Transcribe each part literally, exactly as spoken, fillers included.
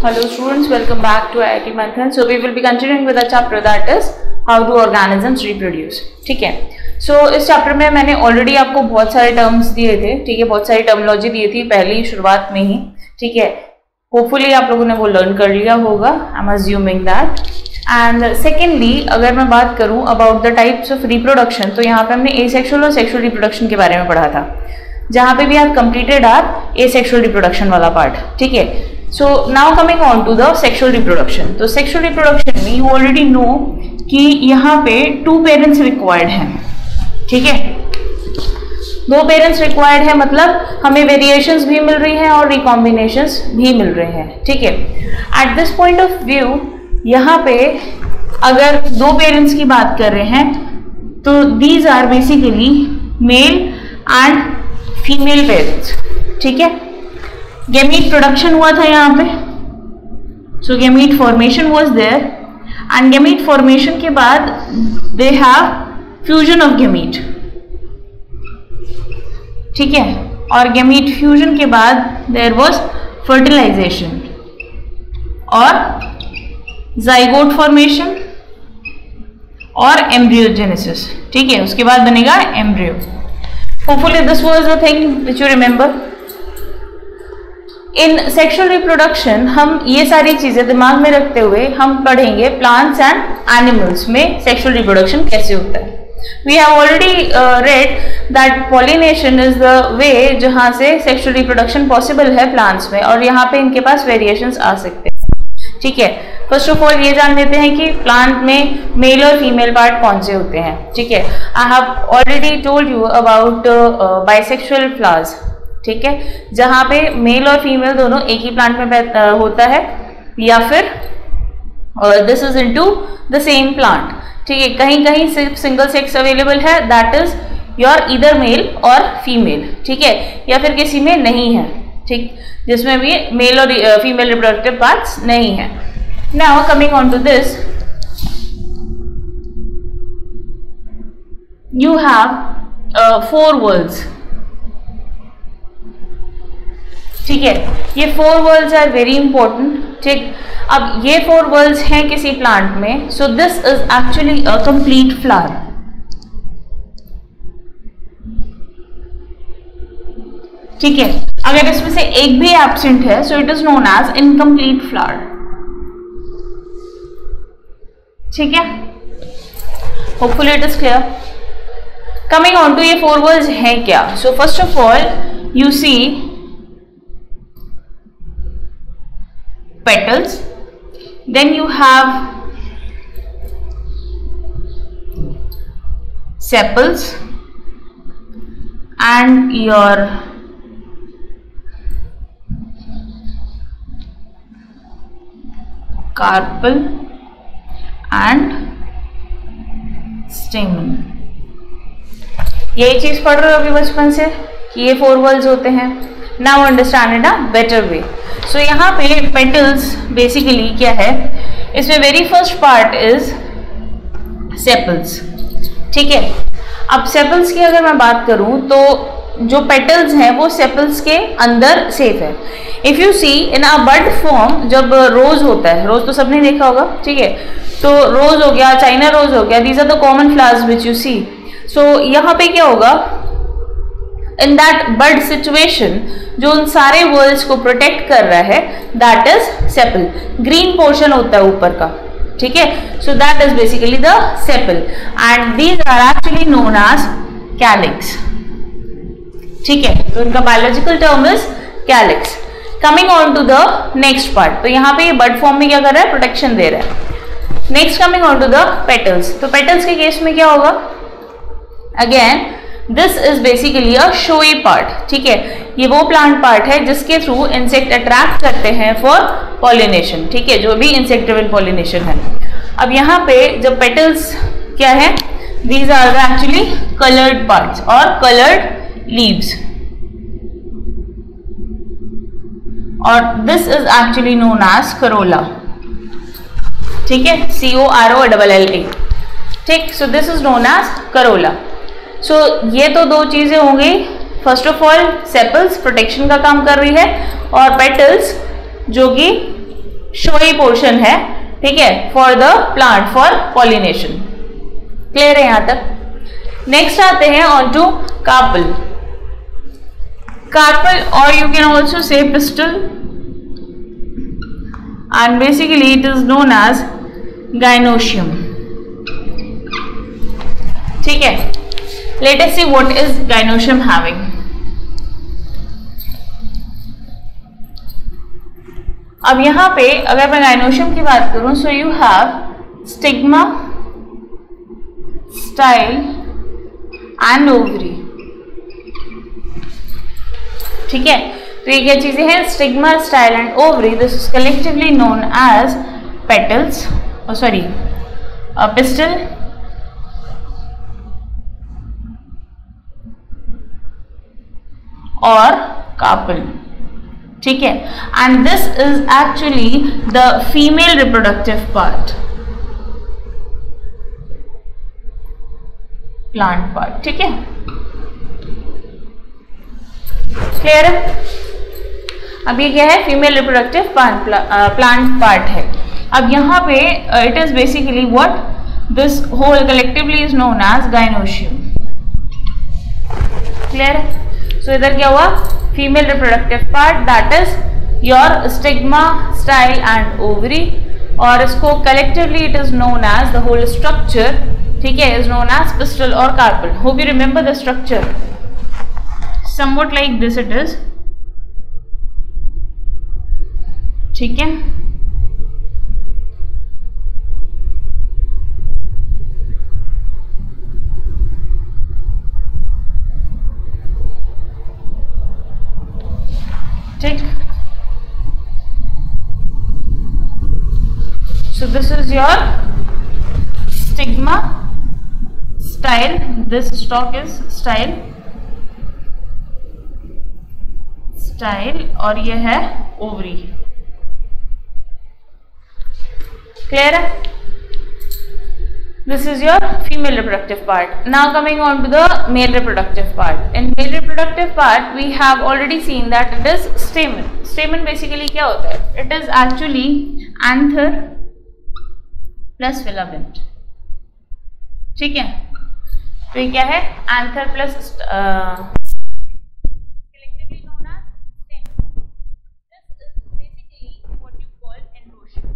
Hello students, welcome back to I I T Manthan. So we will be continuing with a chapter that is how do organisms reproduce. ठीक है. So इस chapter में मैंने already आपको बहुत सारे terms दिए थे, ठीक है, बहुत सारी टर्मोलॉजी दी थी पहली शुरुआत में ही, ठीक है. होपफुली आप लोगों ने वो लर्न कर लिया होगा. I am assuming that. And secondly अगर मैं बात करूं about the types of reproduction, तो यहाँ पे हमने एसेक्सुअल और सेक्सुअल रिप्रोडक्शन के बारे में पढ़ा था, जहाँ पे भी आप कंप्लीटेड आर एसेक्सुअल रिप्रोडक्शन वाला पार्ट, ठीक है. So now coming on to the sexual reproduction. तो सेक्सुअल रिप्रोडक्शन में यू ऑलरेडी नो कि यहाँ पे टू पेरेंट्स रिक्वायर्ड हैं, ठीक है. दो पेरेंट्स रिक्वायर्ड है मतलब हमें वेरिएशंस भी मिल रही हैं और रिकॉम्बिनेशंस भी मिल रहे हैं, ठीक है. At this point of view यहाँ पे अगर दो पेरेंट्स की बात कर रहे हैं तो these are basically male and female parents, ठीक है. गैमीट प्रोडक्शन हुआ था यहाँ पे, so gamete formation was there and gamete formation के बाद they have fusion of gamete, ठीक है. और गैमीट फ्यूजन के बाद देयर वाज फर्टिलाइजेशन और जाइगोट फॉर्मेशन और एम्ब्रियोजेनेसिस, ठीक है. उसके बाद बनेगा embryo. Hopefully this was the thing which you remember. In sexual reproduction हम ये सारी चीजें दिमाग में रखते हुए हम पढ़ेंगे प्लांट्स एंड एनिमल्स में सेक्सुअल रिप्रोडक्शन कैसे होता है. We have already read that pollination is the way जहाँ से सेक्सुअल रिप्रोडक्शन पॉसिबल है प्लांट्स में, और यहाँ पे इनके पास वेरिएशंस आ सकते हैं, ठीक है. फर्स्ट ऑफ ऑल ये जान लेते हैं कि प्लांट में मेल और फीमेल पार्ट कौन से होते हैं, ठीक है. I have already told you about bisexual flowers, ठीक है, जहाँ पे मेल और फीमेल दोनों एक ही प्लांट में होता है, या फिर this is into the same plant, ठीक है. कहीं कहीं सिर्फ सिंगल सेक्स अवेलेबल है, that is your either male और फीमेल, ठीक है, या फिर किसी में नहीं है, ठीक, जिसमें भी मेल और फीमेल रिप्रोडक्टिव पार्ट्स नहीं है. Now coming on to this, you have four whorls, ठीक है. ये four whorls are very important, ठीक. अब ये फोर वर्ल्ड्स हैं किसी प्लांट में, so this is actually a complete flower, ठीक है. अगर इसमें से एक भी एब्सेंट है so it is known as incomplete flower, ठीक है. Hopefully it is clear. Coming on to ये फोर वर्ल्ड्स हैं क्या. So first of all you see petals, then you have sepals and your carpel and stamen. यही चीज पढ़ रहे हो अभी बचपन से कि ये फोर वर्ल्ड्स होते हैं. Now understand in a better way. So यहाँ पे पेटल्स बेसिकली क्या है, इसमें very first part is sepals, ठीक है. अब सेपल्स की अगर मैं बात करूं तो जो पेटल्स हैं वो सेपल्स के अंदर सेफ है. If you see in a bud form, जब रोज होता है, रोज तो सबने देखा होगा, ठीक है, तो रोज हो गया, चाइना रोज हो गया, these are the common flowers which you see. So यहाँ पे क्या होगा, इन दैट बर्ड सिचुएशन जो उन सारे वर्ल्ड्स को प्रोटेक्ट कर रहा है, that is sepal. Green portion होता है ऊपर का, ठीक है. So that is basically the sepal and these are actually known as calyx, ठीक है. तो इनका biological term is calyx. Coming on to the next part, तो यहाँ पे ये बर्ड फॉर्म में क्या कर रहा है, प्रोटेक्शन दे रहा है. Next coming on to the petals. तो पेटल्स के केस में क्या होगा, again this is basically a showy part, ठीक है. ये वो प्लांट पार्ट है जिसके थ्रू इंसेक्ट अट्रैक्ट करते हैं फॉर पॉलिनेशन, ठीक है, जो भी इंसेक्ट ड्रिवन पॉलिनेशन है. अब यहाँ पे जब पेटल्स क्या है, these are actually coloured parts और कलर्ड लीव्स, और this is actually known as corolla, ठीक है, C O R O double L A, ठीक. So this is known as corolla. So so, ये तो दो चीजें होंगी. First of all sepals protection का काम कर रही है और पेटल्स जो कि शोई पोर्शन है, ठीक है, for the plant for pollination. Clear है यहां तक। नेक्स्ट आते हैं ऑन टू कार्पल। कार्पल और you can also say pistil and basically it is known as gynoecium. ठीक है, let us see what is gynoecium having. अब यहां पे अगर मैं गाइनोशियम की बात करूं, so you have stigma, style and ovary. ठीक है, तो ये क्या चीजें हैं? Stigma, style and ovary. This is collectively known as petals, sorry pistil और कार्पल। ठीक है, and this is actually the female reproductive part, plant part. ठीक है, क्लियर है? अब ये क्या है? फीमेल रिप्रोडक्टिव प्लांट पार्ट है। अब यहाँ पे it is basically what this whole collectively is known as gynoecium. Clear है? सो इधर क्या हुआ? Female reproductive part that is your stigma, style and ovary, और इसको collectively it is known as the whole structure, ठीक है, is known as pistil और carpel. Hope you remember the structure, somewhat like this it is। ठीक है, ठीक। So this is your stigma, style, this stalk is style, style, और ये है ovary. Clear है? This is your female reproductive part. Now coming on to the male reproductive part. In male reproductive part, we have already seen that it is stamen. Stamen basically क्या होता है? It is actually anther plus filament. ठीक है? तो ये क्या है? Anther plus uh, collectively known as stamen. This is basically what you call androecium.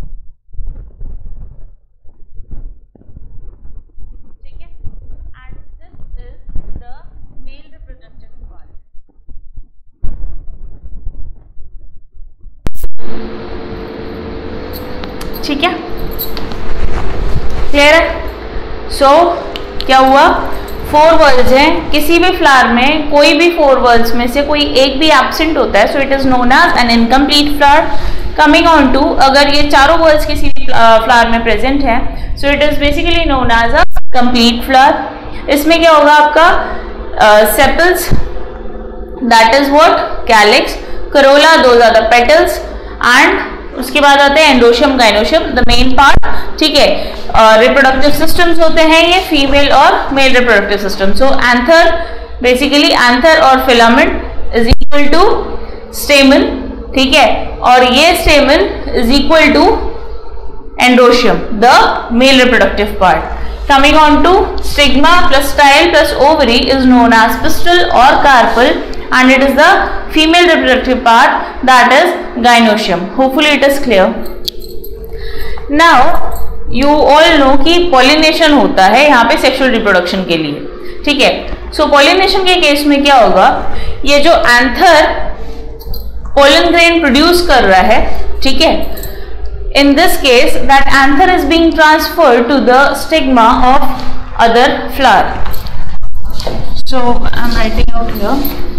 ठीक है, क्लियर है? सो so, क्या हुआ? फोर वर्ल्स हैं, किसी भी फ्लावर में कोई भी फोर वर्ल्स में से कोई एक भी एब्सेंट होता है, so it is known as an incomplete flower. Coming on to, अगर ये चारों वर्ल्स किसी भी फ्लावर में प्रेजेंट है, so it is basically known as a complete flower. इसमें क्या होगा आपका? Sepals, that is what? Calyx, corolla, those are the petals, and उसके बाद आते हैं androecium, gynoecium, the main part. ठीक है, रिप्रोडक्टिव uh, सिस्टम्स होते हैं ये फीमेल और male reproductive system. So anther, basically anther और filament is equal to stamen, ठीक है, और ये stamen is equal to androecium, the male reproductive part. Coming on to stigma plus style plus ovary is known as pistil or carpel, and it is the female reproductive part, that is gynoecium. Hopefully it is clear. Now you all know कि pollination होता है यहाँ पे sexual reproduction के लिए, ठीक है। So pollination के केस में क्या होगा? ये जो anther pollen grain produce कर रहा है, ठीक है, in this case that anther is being transferred to the stigma of other flower. So I am writing out here.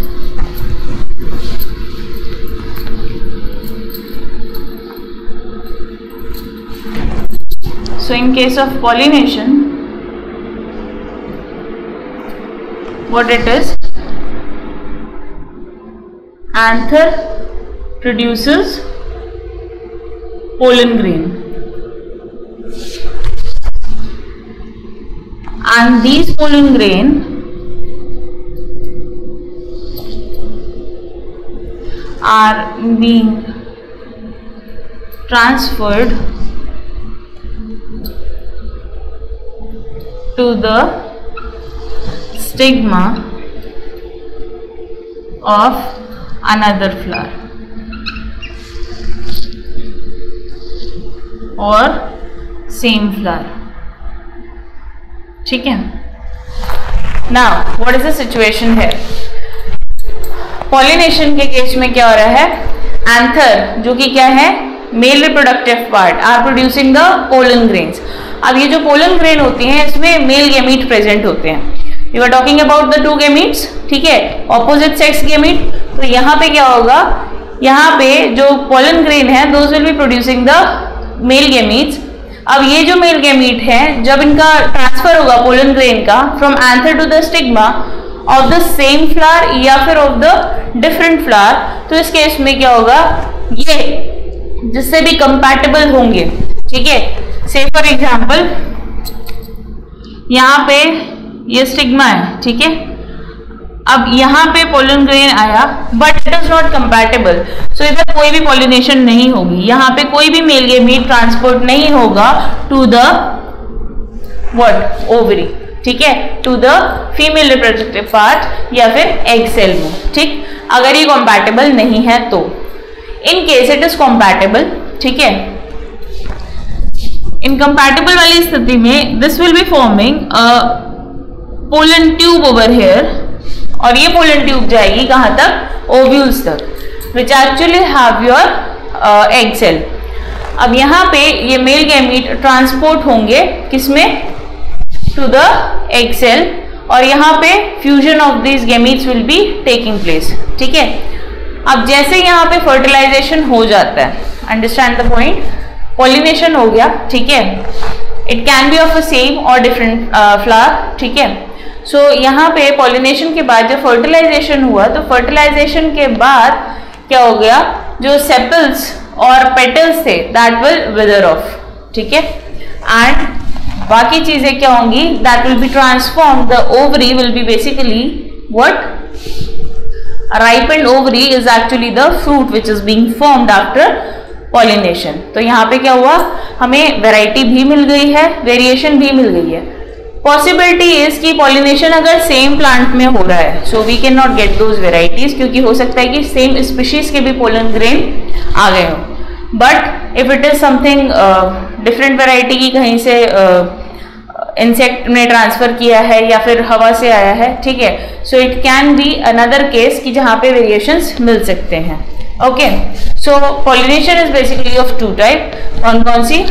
So in case of pollination, what it is? Anther produces pollen grain, and these pollen grain are being transferred to the stigma of another flower or same flower. ठीक है. Now what is the situation here? Pollination के case में क्या हो रहा है? Anther जो कि क्या है, male reproductive part, are producing the pollen grains. अब ये जो पोलन ग्रेन होती हैं इसमें मेल गैमीट प्रेजेंट होते हैं. You are talking about the two gametes, ठीक है, ऑपोजिट सेक्स गैमीट. तो यहाँ पे क्या होगा, यहाँ पे जो पोलन ग्रेन है those will be producing the male gametes. अब ये जो मेल गैमीट है जब इनका ट्रांसफर होगा पोलन ग्रेन का from anther to the stigma of the same flower या फिर ऑफ द डिफरेंट फ्लावर, तो इस केस में क्या होगा, ये जिससे भी कंपैटिबल होंगे, ठीक है. से फॉर एग्जाम्पल यहाँ पे ये स्टिग्मा है, ठीक है. अब यहाँ पे पोलन ग्रेन आया but it is not compatible, so इधर कोई भी पॉलिनेशन नहीं होगी. यहाँ पे कोई भी मेल गैमीट ट्रांसपोर्ट नहीं होगा टू द व्हाट, ओवरी, ठीक है, to the female reproductive part या फिर एग सेल में. ठीक, अगर ये कंपैटिबल नहीं है तो. In case it is compatible, ठीक है. इनकम्पैटिबल वाली स्थिति में this will be forming a pollen tube over here, और ये पोलन ट्यूब जाएगी कहां तक, ओव्यूल्स तक, which actually have your egg cell. अब यहाँ पे ये मेल गैमीट ट्रांसपोर्ट होंगे किसमें, टू द एग सेल, और यहाँ पे fusion of this gametes will be taking place. ठीक है. अब जैसे यहाँ पे फर्टिलाइजेशन हो जाता है, अंडरस्टैंड द पॉइंट, पॉलिनेशन हो गया, ठीक है, it can be of a same और डिफरेंट फ्लावर. ठीक है. सो so, यहाँ पे पॉलिनेशन के बाद जब फर्टिलाइजेशन हुआ तो फर्टिलाइजेशन के बाद क्या हो गया, जो सेपल्स और पेटल्स थे दैट विल विदर ऑफ. ठीक है. एंड बाकी चीजें क्या होंगी, that will be transform, the ovary will be basically what, ripened ovary is actually the fruit which is being formed after pollination. तो यहाँ पे क्या हुआ, हमें वैरायटी भी मिल गई है, वेरिएशन भी मिल गई है. पॉसिबिलिटी इज कि पॉलिनेशन अगर सेम प्लांट में हो रहा है, so we can not get those varieties, क्योंकि हो सकता है कि सेम स्पीशीज के भी पोलन ग्रेन आ गए हो. But if it is something different variety की, कहीं से इंसेक्ट uh, ने ट्रांसफर किया है या फिर हवा से आया है, ठीक है, so it can be another case कि जहाँ पे वेरिएशंस मिल सकते हैं. Okay. So pollination is basically of two type. कौन कौन सी,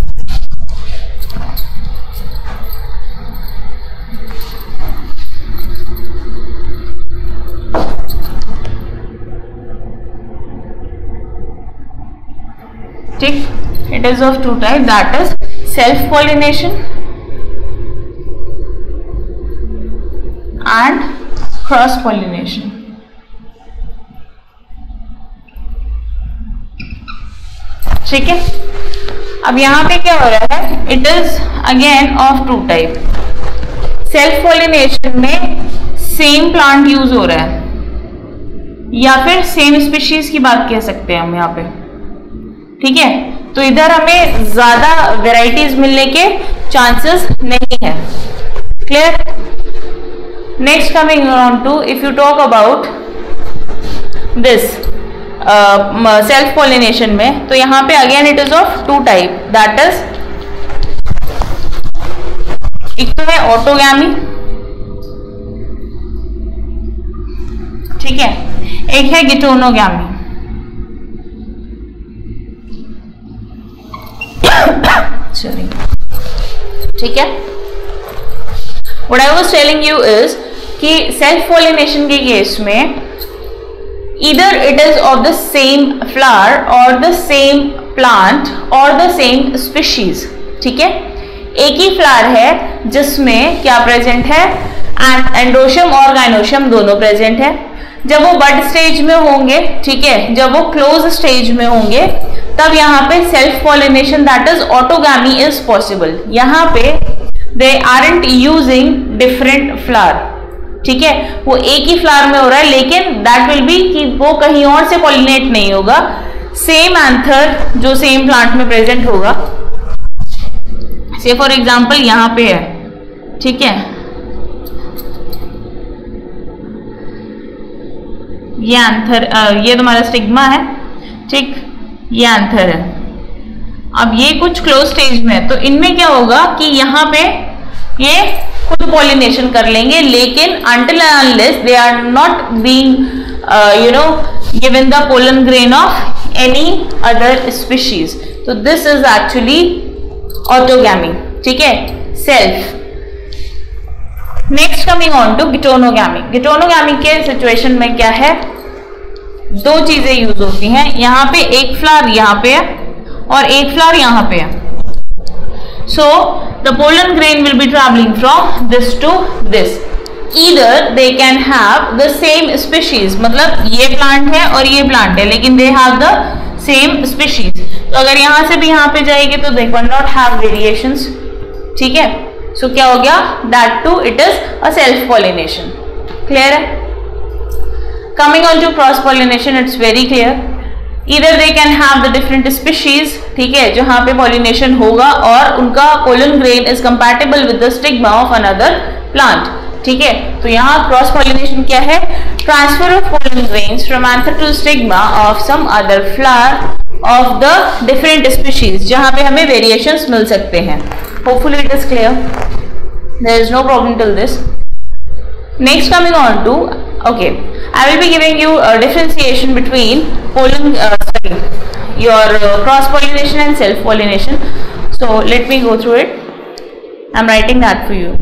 ठीक, it is of two type, that is self pollination and cross pollination. ठीक है. अब यहाँ पे क्या हो रहा है, it is again of two type. self pollination में same plant यूज हो रहा है या फिर same species की बात कह सकते हैं हम यहाँ पे. ठीक है. तो इधर हमें ज्यादा वेराइटीज मिलने के चांसेस नहीं है. Clear. Next coming on to, if you talk about this self pollination में, तो यहाँ पे again it is of two type, that is, एक तो है ऑटोगैमी, ठीक है, एक है गिटोनोगैमी. ठीक है. What I was telling you is कि सेल्फ पॉलिनेशन के केस में either it is of the same flower or the same plant or the same species. ठीक है. एक ही फ्लावर है जिसमें क्या प्रेजेंट है, एंड्रोशियम और गाइनोशियम दोनों प्रेजेंट है. जब वो बड स्टेज में होंगे, ठीक है, जब वो क्लोज स्टेज में होंगे, तब यहाँ पे self pollination that is autogamy is possible. यहाँ पे they aren't using different flower. ठीक है. वो एक ही फ्लावर में हो रहा है, लेकिन दैट विल बी कि वो कहीं और से पॉलिनेट नहीं होगा, सेम एंथर जो सेम प्लांट में प्रेजेंट होगा, से फॉर एग्जाम्पल यहाँ पे है, ठीक है, ये एंथर, ये तुम्हारा स्टिग्मा है, ठीक, ये एंथर है। अब ये कुछ क्लोज स्टेज में है, तो इनमें क्या होगा कि यहाँ पे ये खुद पॉलिनेशन कर लेंगे, लेकिन until and unless they are not being uh, you know given the pollen grain of any other species, तो this is actually autogamy, ठीक है, self। Next coming on to geitonogamy. Geitonogamy के सिचुएशन में क्या है, दो चीजें यूज होती हैं, यहाँ पे एक फ्लावर यहाँ पे है और एक फ्लावर यहाँ पे है। So the pollen grain will be travelling from this to this, either they can have the same species, मतलब ये प्लांट है और ये प्लांट है लेकिन they have the same species. तो अगर यहां से भी यहाँ पे जाएगी तो they can not have variations, ठीक है। सो so, क्या हो गया, that to it is a self pollination. Clear है? Coming on to cross pollination, it's very clear, either they can have the different species, ठीक है, जहां पे पॉलिनेशन होगा और उनका pollen grain is compatible with the stigma of another plant, ठीक है। तो यहाँ क्रॉस पॉलिनेशन क्या है, transfer of pollen grains from anther to stigma of some other flower of the different species, जहां पे हमें वेरिएशंस मिल सकते हैं। Hopefully it is clear. There is no problem till this. Next, coming on to, okay, I will be giving you a differentiation between pollen, uh, sorry, your uh, cross pollination and self pollination. So let me go through it. I'm writing that for you.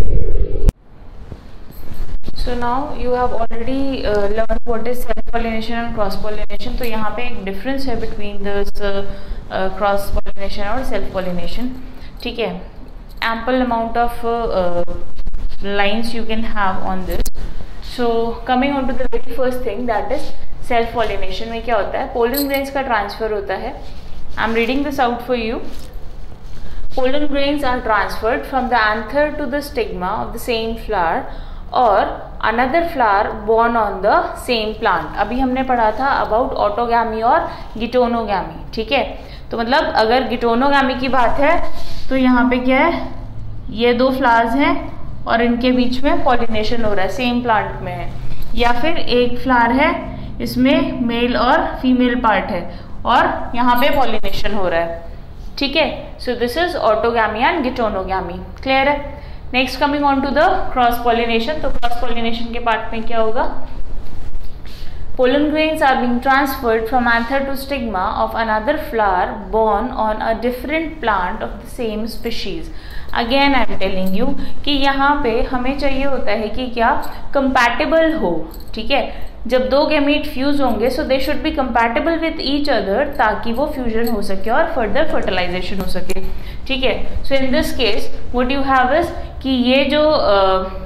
So now you have already uh, learned what is self pollination and cross pollination. तो यहाँ पे एक difference है between this uh, uh, cross pollination और self pollination, ठीक है। Ample amount of uh, lines you can have on this. So coming on to the very first thing, that is self pollination में क्या होता है, pollen grains का transfer होता है। I'm reading this out for you. Pollen grains are transferred from the anther to the stigma of the same flower or another flower born on the same plant. अभी हमने पढ़ा था about autogamy और गिटोनोगैमी, ठीक है। तो मतलब अगर गिटोनोगैमी की बात है तो यहाँ पे क्या है, ये दो फ्लावर्स हैं और इनके बीच में पॉलिनेशन हो रहा है, सेम प्लांट में है, या फिर एक फ्लावर है इसमें मेल और फीमेल पार्ट है और यहाँ पे पॉलिनेशन हो रहा है, ठीक है। So this is autogamy and geitonogamy. Clear है? Next coming on to the cross pollination. तो क्रॉस पॉलिनेशन के पार्ट में क्या होगा, pollen grains are being transferred from anther to stigma of another flower born on a different plant of the same species. Again I am telling you कि यहाँ पे हमें चाहिए होता है कि क्या, compatible हो, ठीक है। जब दो गैमीट फ्यूज होंगे so they should be compatible with each other ताकि वो फ्यूजन हो सके और फर्दर फर्टिलाइजेशन हो सके, ठीक है। So in this case what you have is कि ये जो uh,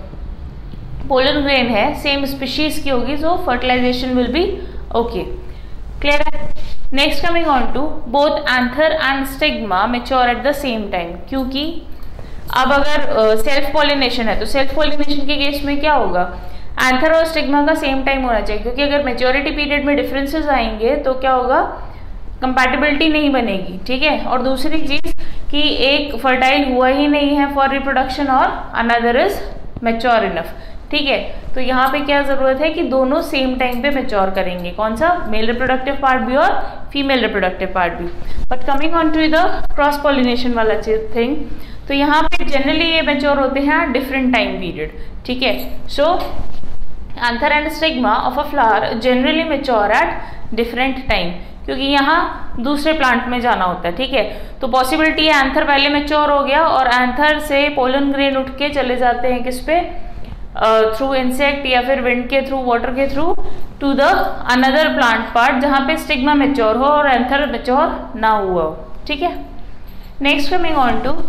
पोलन ग्रेन है सेम स्पीशीज की होगी, so fertilization will be okay. Clear है? Next coming on to both anther and stigma mature at the same time, क्योंकि अब अगर सेल्फ uh, पॉलिनेशन है तो सेल्फ पॉलिनेशन के केस में क्या होगा, एंथर और स्टिग्मा का सेम टाइम होना चाहिए, क्योंकि अगर मेच्योरिटी पीरियड में डिफरेंसेस आएंगे तो क्या होगा, कंपैटिबिलिटी नहीं बनेगी, ठीक है। और दूसरी चीज कि एक फर्टाइल हुआ ही नहीं है फॉर रिप्रोडक्शन और अनदर इज मैच्योर इनफ, ठीक है। तो यहाँ पे क्या जरूरत है कि दोनों सेम टाइम पे मैच्योर करेंगे, कौन सा, मेल रिप्रोडक्टिव पार्ट भी और फीमेल रिप्रोडक्टिव पार्ट भी। But coming on to the cross pollination वाला थिंग, तो यहाँ पे जनरली ये मैच्योर होते हैं डिफरेंट टाइम पीरियड, ठीक है। So anther and stigma of a flower generally mature at different time, क्योंकि यहाँ दूसरे प्लांट में जाना होता है, ठीक है। तो पॉसिबिलिटी है एंथर पहले मैच्योर हो गया और एंथर से पोलन ग्रेन उठ के चले जाते हैं किस पे, थ्रू uh, इंसेक्ट या फिर विंड के थ्रू, वाटर के थ्रू, to the another plant part जहां पे स्टिग्मा मैच्योर हो और एंथर मैच्योर ना हुआ हो, ठीक है। Next coming on to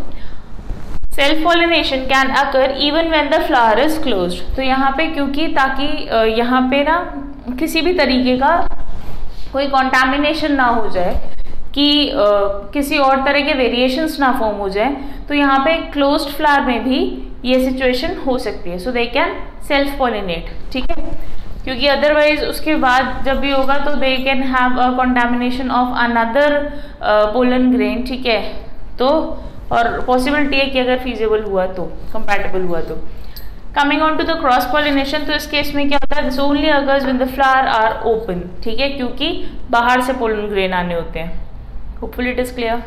self pollination can occur even when the flower is closed. तो यहाँ पे क्योंकि ताकि uh, यहाँ पे ना किसी भी तरीके का कोई कॉन्टैमिनेशन ना हो जाए, कि uh, किसी और तरह के वेरिएशंस ना फॉर्म हो जाए, तो यहाँ पे क्लोज्ड फ्लावर में भी ये सिचुएशन हो सकती है। So they can self pollinate, ठीक है। क्योंकि अदरवाइज उसके बाद जब भी होगा तो they can have a contamination of another pollen grain, ठीक है। तो और पॉसिबिलिटी है कि अगर फीजिबल हुआ तो, कंपैटिबल हुआ तो। Coming on to the cross pollination, तो इस केस में क्या होता है, this only occurs when the flower are open, ठीक है, क्योंकि बाहर से पोलन ग्रेन आने होते हैं। Hopefully it is clear.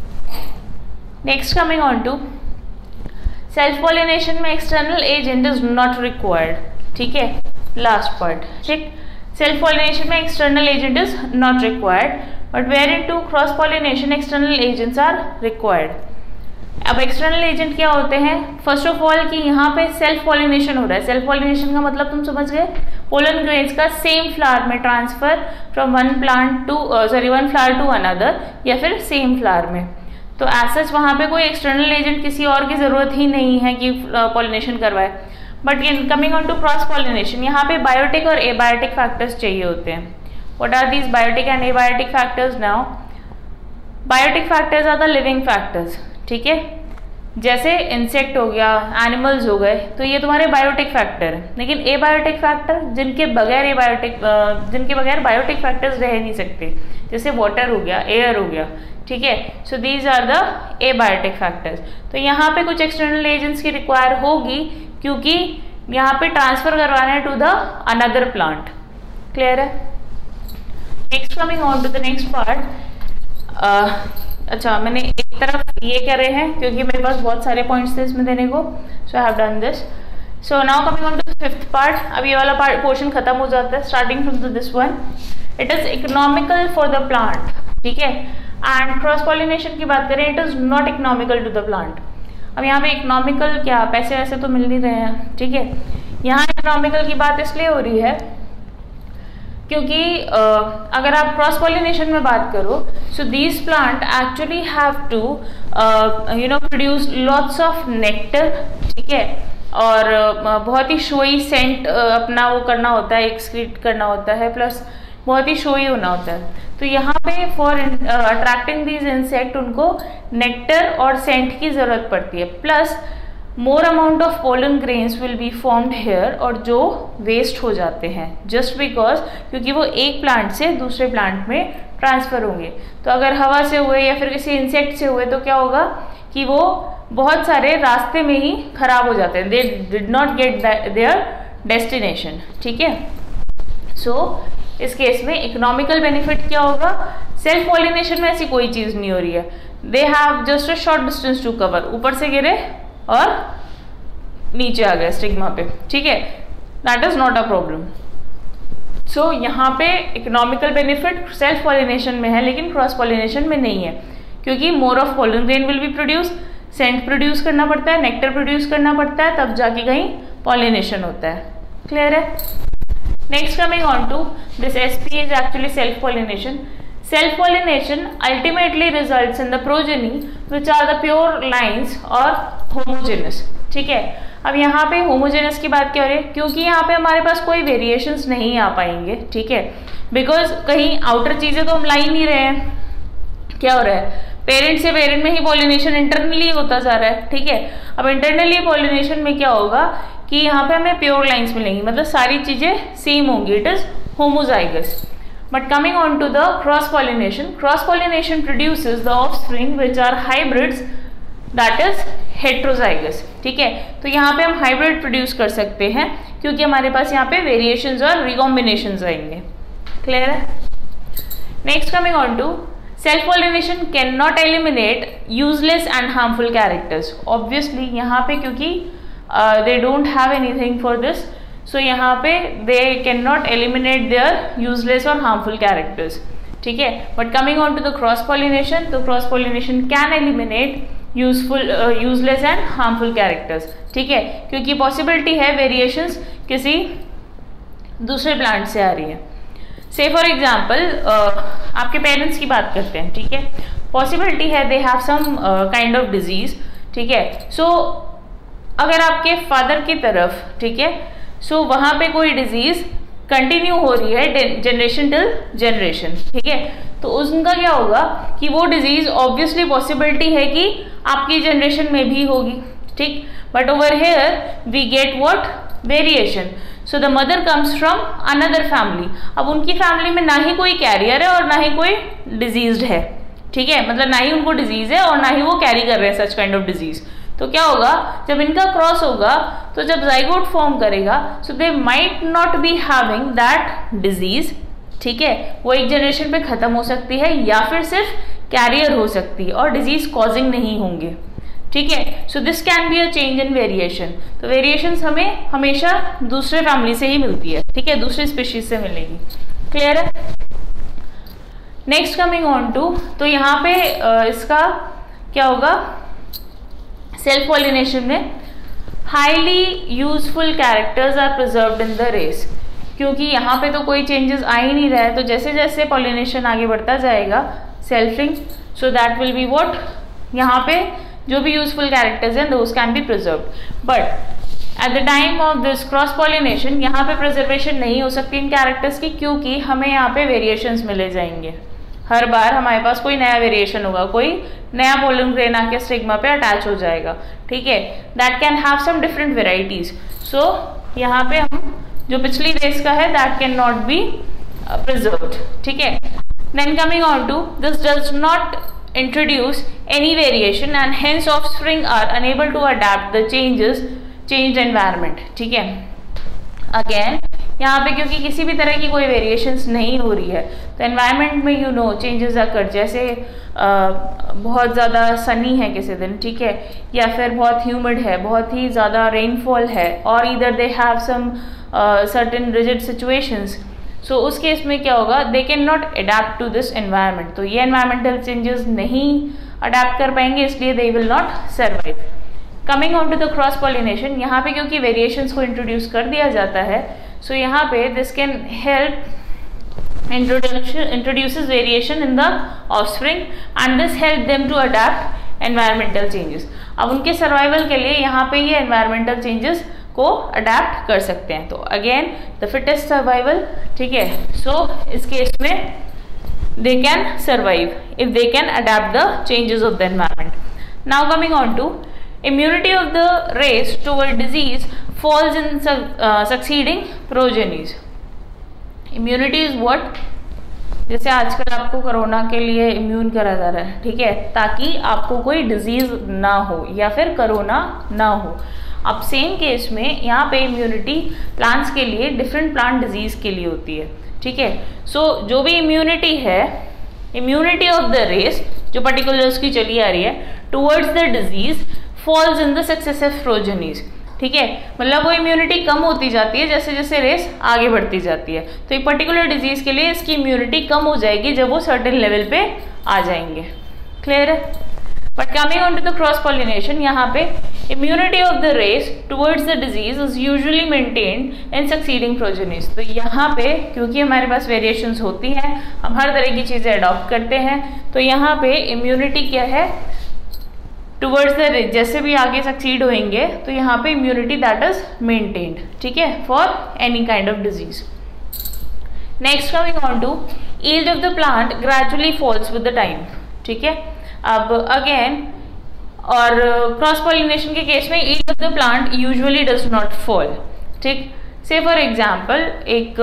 Next coming on to self pollination में external agent is not required, ठीक है, लास्ट पार्ट, ठीक। सेल्फ पॉलिनेशन में external agent is not required, but where in to cross pollination external agents are required. अब external agent क्या होते हैं, first of all कि यहाँ पे सेल्फ पॉलिनेशन हो रहा है। सेल्फ पॉलिनेशन का मतलब तुम समझ गए, पोलन ग्रेन्स का सेम फ्लावर में transfer from one plant to sorry one flower to another, या फिर सेम फ्लावर में। तो एज सच वहाँ पे कोई एक्सटर्नल एजेंट किसी और की जरूरत ही नहीं है कि पॉलिनेशन करवाए। But in coming on to cross pollination, यहाँ पे बायोटिक और एबायोटिक फैक्टर्स चाहिए होते हैं। What are these biotic and abiotic factors? Now biotic factors are the living factors, ठीक है। जैसे इंसेक्ट हो गया, एनिमल्स हो गए, तो ये तुम्हारे बायोटिक फैक्टर है। लेकिन एबायोटिक फैक्टर जिनके बगैर एबायोटिक जिनके बगैर बायोटिक फैक्टर्स रह नहीं सकते, जैसे वाटर हो गया, एयर हो गया, ठीक है। So these are the abiotic factors. तो यहाँ पे कुछ एक्सटर्नल एजेंट्स की रिक्वायर होगी, क्योंकि यहाँ पे ट्रांसफर करवाना है to the another plant. Clear है? Next coming on to the next part. अच्छा, मैंने एक तरफ ये कह रहे हैं क्योंकि मेरे पास बहुत सारे पॉइंट्स थे इसमें देने को, so I have done this. So now coming on to the fifth part. अब ये वाला पार्ट पोर्शन खत्म हो जाता है, starting from this one. It is economical for the plant, ठीक है। एंड क्रॉस पॉलिनेशन की बात करें, it is not economical to the plant. अब यहाँ पे इकोनॉमिकल क्या, पैसे वैसे तो मिल नहीं रहे हैं, ठीक है। यहाँ इकोनॉमिकल की बात इसलिए हो रही है क्योंकि uh, अगर आप क्रॉस पॉलिनेशन में बात करो, so these plant actually have to you know produce lots of nectar, ठीक है, और uh, बहुत ही शोई सेंट uh, अपना वो करना होता है, एक्सक्रीट करना होता है, प्लस बहुत ही शोई होना होता है। तो यहाँ पे फॉर अट्रैक्टिंग दीज इंसेक्ट उनको नेक्टर और सेंट की जरूरत पड़ती है, plus more amount of pollen grains will be formed here, और जो वेस्ट हो जाते हैं जस्ट बिकॉज क्योंकि वो एक प्लांट से दूसरे प्लांट में ट्रांसफर होंगे। तो अगर हवा से हुए या फिर किसी इंसेक्ट से हुए तो क्या होगा कि वो बहुत सारे रास्ते में ही खराब हो जाते हैं, they did not get their destination, ठीक है। सो so, इस केस में इकोनॉमिकल बेनिफिट क्या होगा, सेल्फ पॉलिनेशन में ऐसी कोई चीज नहीं हो रही है, they have just a short distance to cover, ऊपर से गिरे और नीचे आ गए स्टिग्मा पे, ठीक है, that is not a problem. So यहाँ पे इकोनॉमिकल बेनिफिट सेल्फ पॉलिनेशन में है, लेकिन क्रॉस पॉलिनेशन में नहीं है, क्योंकि more of pollen grain will be produce, scent produce करना पड़ता है, नेक्टर प्रोड्यूस करना पड़ता है, तब जाके कहीं पॉलिनेशन होता है। क्लियर है? Next coming on to this SP is actually self pollination. Self pollination ultimately results in the progeny which are the pure lines or homogeneous, ठीक है। अब यहाँ पे homogeneous की बात क्या हो रही है, क्योंकि यहाँ पे हमारे पास कोई वेरिएशंस नहीं आ पाएंगे, ठीक है, बिकॉज कहीं आउटर चीजें तो हम ला ही नहीं रहे हैं। क्या हो रहा है, पेरेंट से पेरेंट में ही पॉलिनेशन इंटरनली होता जा रहा है, ठीक है। अब इंटरनली पॉलिनेशन में क्या होगा कि यहाँ पे हमें प्योर लाइन्स मिलेंगी, मतलब सारी चीजें सेम होंगी, it is homozygous. But coming on to the cross pollination, cross pollination produces the offspring which are hybrids, that is heterozygous, ठीक है। तो यहाँ पे हम हाइब्रिड प्रोड्यूस कर सकते हैं क्योंकि हमारे पास यहाँ पे वेरिएशंस और रिकॉम्बिनेशंस आएंगे। क्लियर है? Next coming on to self pollination can not eliminate useless and harmful characters. Obviously यहाँ पे क्योंकि they don't have anything for this, so so, यहाँ पे they can not eliminate their useless और हार्मफुल कैरेक्टर्स, ठीक है। But coming on to the cross pollination, तो cross pollination can eliminate useful useless and harmful characters, ठीक है, क्योंकि possibility है वेरिएशंस किसी दूसरे प्लांट से आ रही है। से फॉर एग्जाम्पल आपके पेरेंट्स की बात करते हैं, ठीक है, पॉसिबिलिटी है they have some kind of disease, ठीक है। सो so, अगर आपके फादर की तरफ, ठीक है, सो so, वहां पे कोई डिजीज कंटिन्यू हो रही है जनरेशन टिल जनरेशन, ठीक है, तो उनका क्या होगा कि वो डिजीज ऑब्वियसली पॉसिबिलिटी है कि आपकी जनरेशन में भी होगी, ठीक। But over here we get what, variation. So the mother comes from another family. अब उनकी फैमिली में ना ही कोई कैरियर है और ना ही कोई डिजीज्ड है, ठीक है, मतलब ना ही उनको डिजीज है और ना ही वो कैरी कर रहे हैं सच काइंड ऑफ डिजीज। तो क्या होगा, जब इनका क्रॉस होगा तो जब जाइगोट फॉर्म करेगा, so they might not be having that disease, ठीक है, वो एक जनरेशन पे खत्म हो सकती है या फिर सिर्फ कैरियर हो सकती है और डिजीज कॉजिंग नहीं होंगे, ठीक है। So this can be a change in variation. तो वेरिएशंस हमें हमेशा दूसरे फैमिली से ही मिलती है, ठीक है, दूसरे स्पीशीज से मिलेगी। क्लियर है? नेक्स्ट कमिंग ऑन टू, तो यहाँ पे इसका क्या होगा, सेल्फ पॉलिनेशन में highly useful characters are preserved in the race. क्योंकि यहाँ पे तो कोई चेंजेस आ ही नहीं रहा है, तो जैसे जैसे पॉलिनेशन आगे बढ़ता जाएगा, selfing, so that will be what, यहाँ पे जो भी यूजफुल कैरेक्टर्स हैं those can be preserved. But at the time of this cross pollination यहाँ पे प्रिजर्वेशन नहीं हो सकती इन कैरेक्टर्स की, क्योंकि हमें यहाँ पे वेरिएशंस मिले जाएंगे। हर बार हमारे पास कोई नया वेरिएशन होगा, कोई नया पोलन ग्रेन आके स्टिग्मा पे अटैच हो जाएगा, ठीक है, that can have some different varieties. So यहाँ पे हम जो पिछली रेस का है that can not be preserved, ठीक है। Then coming on to, this does not introduce any variation and hence offspring are unable to adapt the changes changed environment, ठीक है। अगेन यहाँ पे क्योंकि किसी भी तरह की कोई वेरिएशंस नहीं हो रही है, तो एनवायरनमेंट में यू नो चेंजेस अकर, जैसे आ, बहुत ज़्यादा सनी है किसी दिन, ठीक है, या फिर बहुत ह्यूमिड है, बहुत ही ज़्यादा रेनफॉल है, और इधर they have some certain rigid situations. So so, उस केस में क्या होगा, they can not adapt to this environment. तो ये एनवायरमेंटल चेंजेस नहीं अडेप्ट कर पाएंगे, इसलिए they will not survive. Coming on to the cross pollination, यहाँ पे क्योंकि वेरिएशंस को इंट्रोड्यूस कर दिया जाता है, सो so यहाँ पे this can help introduction introduces variation in the offspring and this help them to adapt environmental changes. अब उनके सर्वाइवल के लिए यहाँ पे ये एनवायरमेंटल चेंजेस को अडेप्ट कर सकते हैं। तो अगेन द फिटेस्ट सर्वाइवल, ठीक है। सो so, इस केस में they can survive if they can adapt the changes of the environment. Now coming on to immunity of the race toward disease falls in uh, succeeding progenies. Immunity is what? जैसे आजकल आपको corona के लिए immune करा जा रहा है, ठीक है, ताकि आपको कोई डिजीज ना हो या फिर कोरोना ना हो। अब सेम केस में यहाँ पे इम्यूनिटी प्लांट्स के लिए डिफरेंट प्लांट डिजीज के लिए होती है, ठीक है। सो so, जो भी इम्यूनिटी है, इम्यूनिटी ऑफ द रेस जो पर्टिकुलर्स की चली आ रही है towards the disease falls in the successive progenies, ठीक है, मतलब वो इम्यूनिटी कम होती जाती है जैसे जैसे रेस आगे बढ़ती जाती है। तो एक पर्टिकुलर डिजीज के लिए इसकी इम्यूनिटी कम हो जाएगी जब वो सर्टेन लेवल पे आ जाएंगे। क्लियर है? But coming on to the cross pollination, यहाँ पे immunity of the race towards the disease is usually maintained in succeeding progenies. तो यहाँ पे क्योंकि हमारे पास वेरिएशंस होती हैं, हम हर तरह की चीज़ें अडॉप्ट करते हैं, तो यहाँ पे इम्यूनिटी क्या है टुवर्ड्स द रेस, जैसे भी आगे सक्सीड होंगे तो यहाँ पे इम्यूनिटी दैट इज मेंटेन्ड, ठीक है, for any kind of disease. Next coming on to yield of the plant gradually falls with the time, ठीक है। अब अगेन और क्रॉस पॉलिनेशन के केस में yield of the plant usually does not fall, ठीक। Say for example एक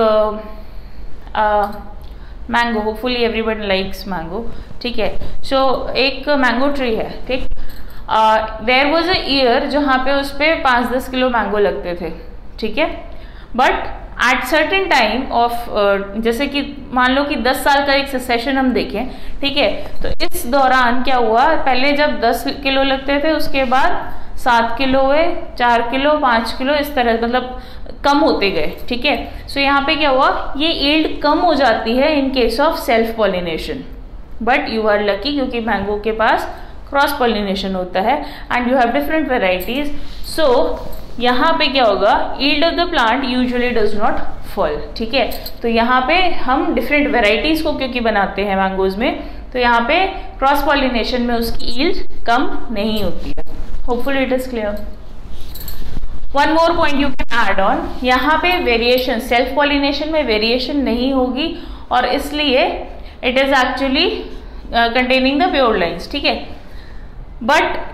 mango, hopefully everybody likes mango, ठीक है। सो so, एक मैंगो ट्री है, ठीक। देयर वॉज अ ईयर जहाँ पे उस पर पाँच दस किलो मैंगो लगते थे, ठीक है। But at certain time of, जैसे कि मान लो कि दस साल का एक सेशन हम देखें, ठीक है, तो इस दौरान क्या हुआ, पहले जब दस किलो लगते थे उसके बाद सात किलो हुए, चार किलो, पाँच किलो, इस तरह मतलब कम होते गए, ठीक है। सो यहाँ पे क्या हुआ, ये यील्ड कम हो जाती है in case of self pollination, but you are lucky क्योंकि मैंगो के पास क्रॉस पॉलिनेशन होता है and you have different varieties. So यहाँ पे क्या होगा, yield of the plant usually does not fall, ठीक है। तो यहाँ पे हम डिफरेंट वेराइटीज को क्योंकि बनाते हैं मैंगोज में, तो यहाँ पे क्रॉस पॉलिनेशन में उसकी यील्ड कम नहीं होती है। Hopefully it is clear. One more point you can add on, यहाँ पे वेरिएशन, सेल्फ पॉलिनेशन में वेरिएशन नहीं होगी और इसलिए it is actually containing the pure lines, ठीक है। But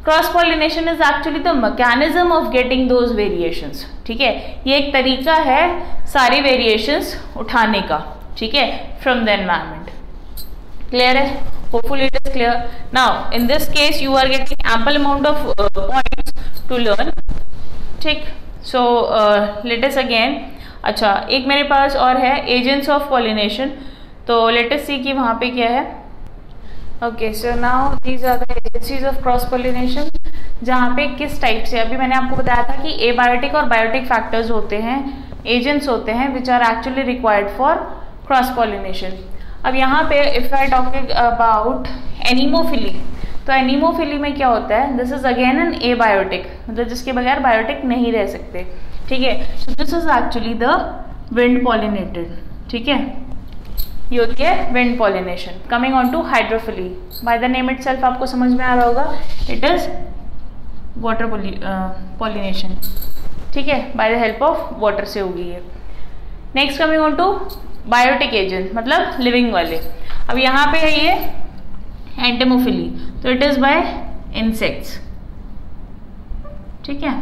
cross pollination is actually the mechanism of getting those variations, ठीक है, ये एक तरीका है सारी वेरिएशंस उठाने का, ठीक है, फ्रॉम द एनवायरमेंट। क्लियर है? Hopefully it is clear. Now in this case you are getting ample amount of points to learn, ठीक। सो लेट अस अगेन, अच्छा एक मेरे पास और है एजेंट्स ऑफ पॉलिनेशन, तो लेट अस सी कि वहाँ पे क्या है। Okay, so now these are the agencies of cross pollination, जहाँ पे किस टाइप से, अभी मैंने आपको बताया था कि एबायोटिक और बायोटिक फैक्टर्स होते हैं, एजेंट्स होते हैं which are actually required for cross pollination. अब यहाँ पे if I talking about anemophily, तो एनीमोफिली में क्या होता है, this is again an abiotic, मतलब जिसके बगैर बायोटिक नहीं रह सकते, ठीक है। So this is actually the wind pollinated, ठीक है, ये होती है wind pollination. Coming on to hydrophily, by the name itself आपको समझ में आ रहा होगा, इट इज वाटर पॉलिनेशन, ठीक है, by the help of water से होगी ये। Next coming on to biotic agent, मतलब लिविंग वाले। अब यहाँ पे है ये एंटेमोफिली, तो इट इज बाय इंसेक्ट्स, ठीक है।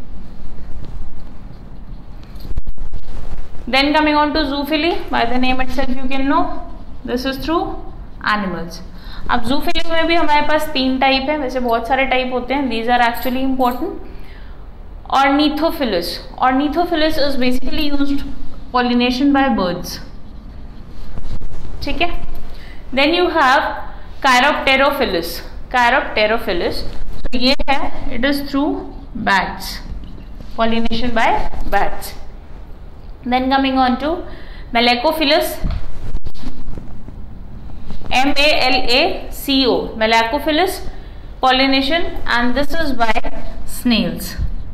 Then coming on to zoophily, by the name itself you can know this is through animals. अब zoophily में भी हमारे पास तीन टाइप है, वैसे बहुत सारे टाइप होते हैं, these are actually important. Ornithophilus, ornithophilus is basically used pollination by birds, ठीक है। Then you have Chiropterophilus, Chiropterophilus, तो ये है it is through bats, pollination by bats. Then coming on to Malacophilus, M A L A C O, Malacophilus pollination, and this is by snails,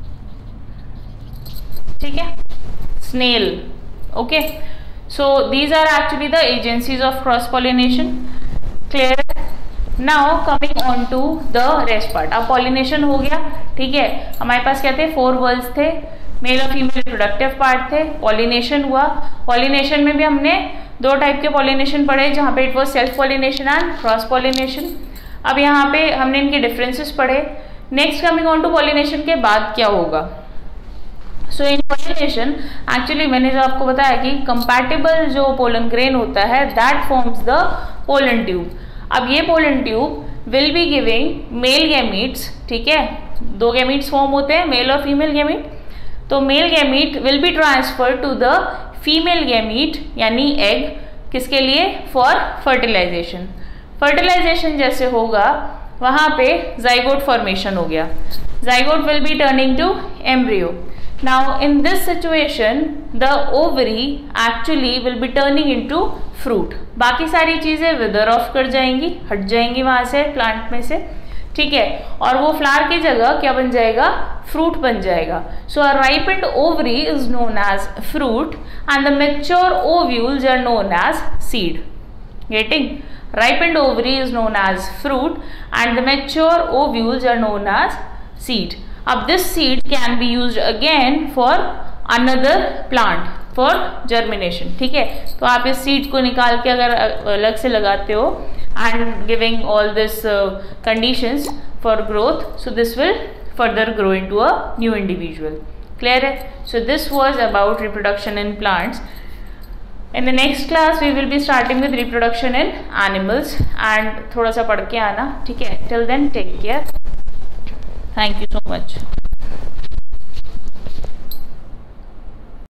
ठीक है, snail, okay. So these are actually the agencies of cross pollination. Clear? Now coming on to the rest part. अब pollination हो गया, ठीक है, हमारे पास क्या थे, फोर वर्ल्स थे, मेल और फीमेल रिप्रोडक्टिव पार्ट थे, पॉलिनेशन हुआ। पॉलिनेशन में भी हमने दो टाइप के पॉलिनेशन पढ़े, जहाँ पे it was self pollination and cross pollination. अब यहाँ पे हमने इनके डिफरेंसेस पढ़े। Next coming on to pollination के बाद क्या होगा। सो इन पॉलिनेशन एक्चुअली मैंने जो आपको बताया कि कंपैटिबल जो पोलन ग्रेन होता है that forms the pollen tube. अब ये pollen tube will be giving male gametes, ठीक है, दो गैमीट्स फॉर्म होते हैं, मेल और फीमेल गैमीट। तो male gamete will be transfer to the female gamete यानी एग, किसके लिए, फॉर फर्टिलाइजेशन। फर्टिलाइजेशन जैसे होगा वहां पे जाइगोट फॉर्मेशन हो गया, zygote will be turning to embryo. Now in this situation the ovary actually will be turning into fruit. बाकी सारी चीजें विदर ऑफ कर जाएंगी, हट जाएंगी वहां से, प्लांट में से, ठीक है, और वो फ्लावर की जगह क्या बन जाएगा, फ्रूट बन जाएगा। So a ripened ovary is known as fruit and the mature ovules are known as seed. Getting? ripened ovary is known as fruit and the mature ovules are known as seed. अब this seed can be used again for another plant for germination, ठीक है। तो आप इस seed को निकाल के अगर अलग से लगाते हो and giving all this uh, conditions for growth, so this will further grow into a new individual. Clear है? So this was about reproduction in plants. In the next class we will be starting with reproduction in animals and थोड़ा सा पढ़ के आना, ठीक है। Till then take care. Thank you so much.